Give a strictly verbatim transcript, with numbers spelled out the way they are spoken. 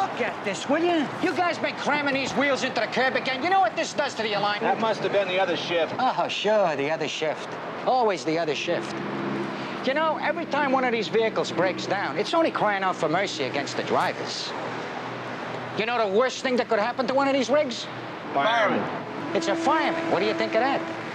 Look at this, will you? You guys been cramming these wheels into the curb again. You know what this does to the alignment? That must have been the other shift. Oh, sure, the other shift. Always the other shift. You know, every time one of these vehicles breaks down, it's only crying out for mercy against the drivers. You know the worst thing that could happen to one of these rigs? Fireman. It's a fireman. What do you think of that?